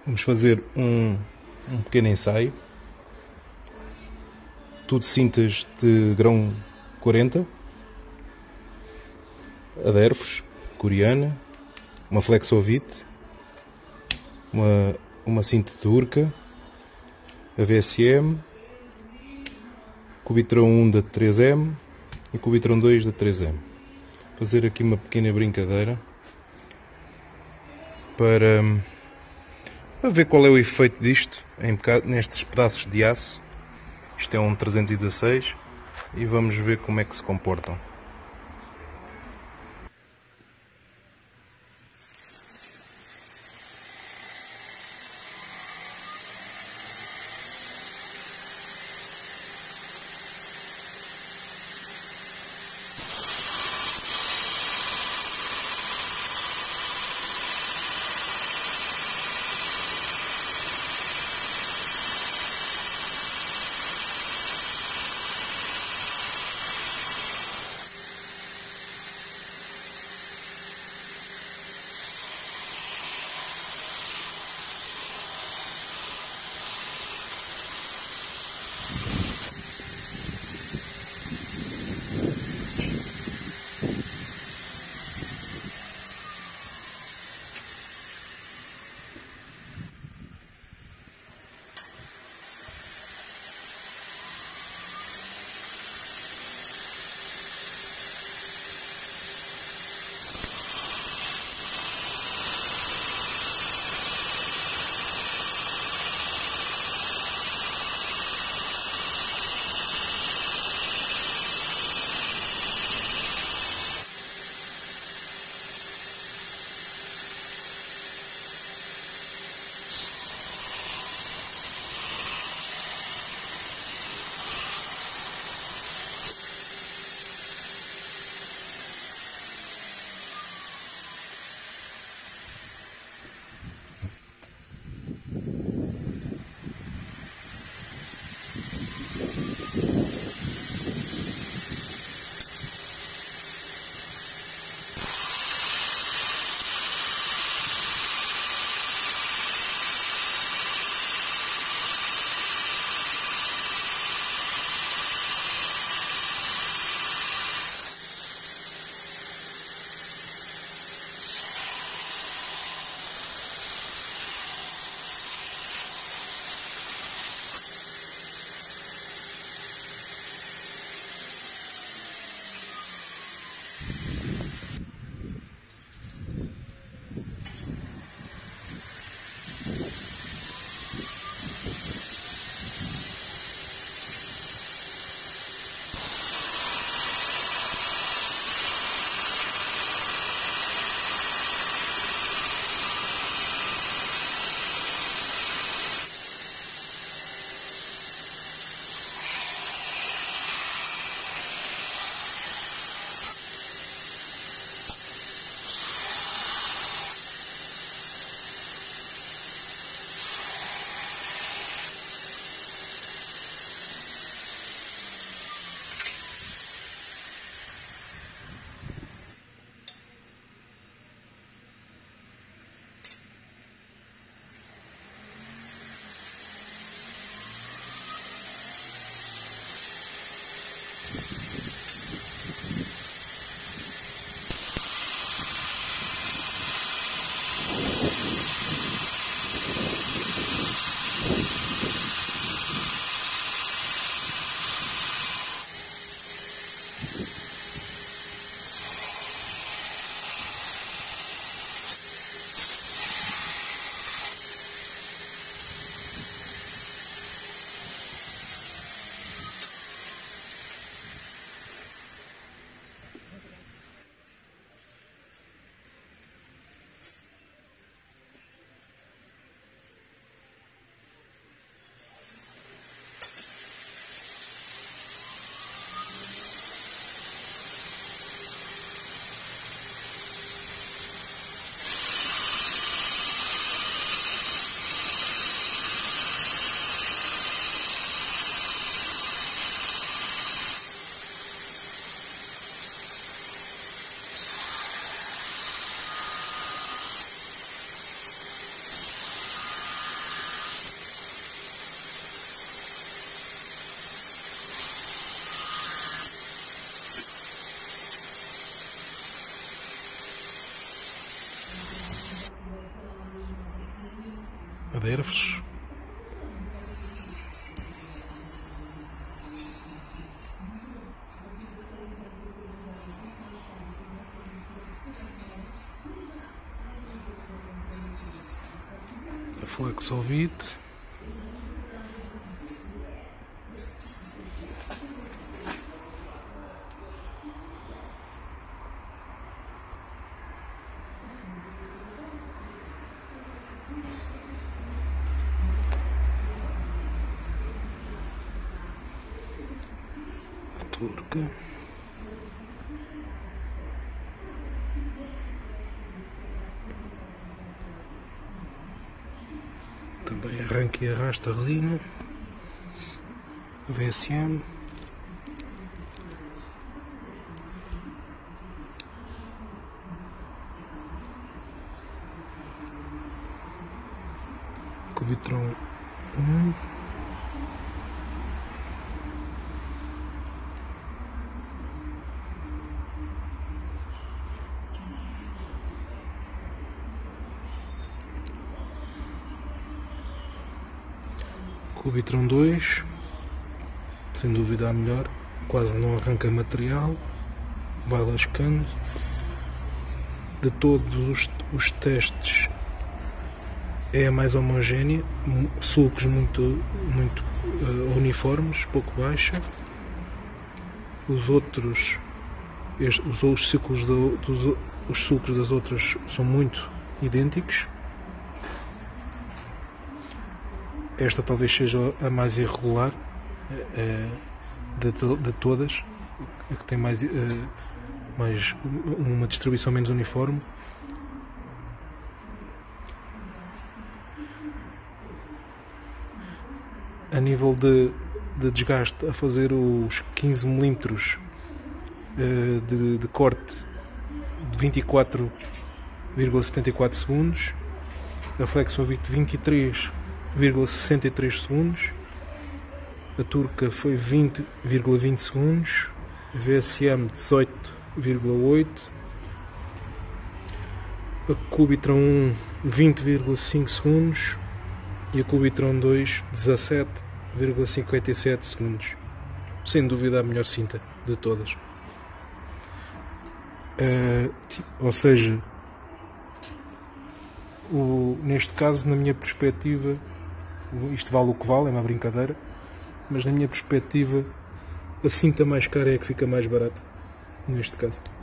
Vamos fazer um pequeno ensaio. Tudo cintas de grão 40, adervos, coreana, uma flexovite, uma cinta turca, a VSM, Cubitron 1 da 3M e Cubitron 2 da 3M. Fazer aqui uma pequena brincadeira para ver qual é o efeito disto nestes pedaços de aço. Isto é um 316 e vamos ver como é que se comportam. adere-vos. Flexovit. Turca. Também arranque e arrasta a resina. VSM. Cubitron 1. Cubitron 2, sem dúvida a melhor, quase não arranca material, vai lascando. De todos os testes é a mais homogénea, sulcos muito uniformes, pouco baixa. Os outros, os sulcos das outras são muito idênticos. Esta talvez seja a mais irregular de todas, a que tem mais uma distribuição menos uniforme. A nível de desgaste, a fazer os 15 mm de corte de 24,74 segundos, a Flexovit 23,63 segundos, a Turca foi 20,20 segundos, a VSM 18,8, a Cubitron 1 20,5 segundos e a Cubitron 2 17,57 segundos. Sem dúvida a melhor cinta de todas. Ou seja, neste caso, na minha perspectiva, isto vale o que vale, é uma brincadeira, mas na minha perspectiva a cinta mais cara é a que fica mais barata, neste caso.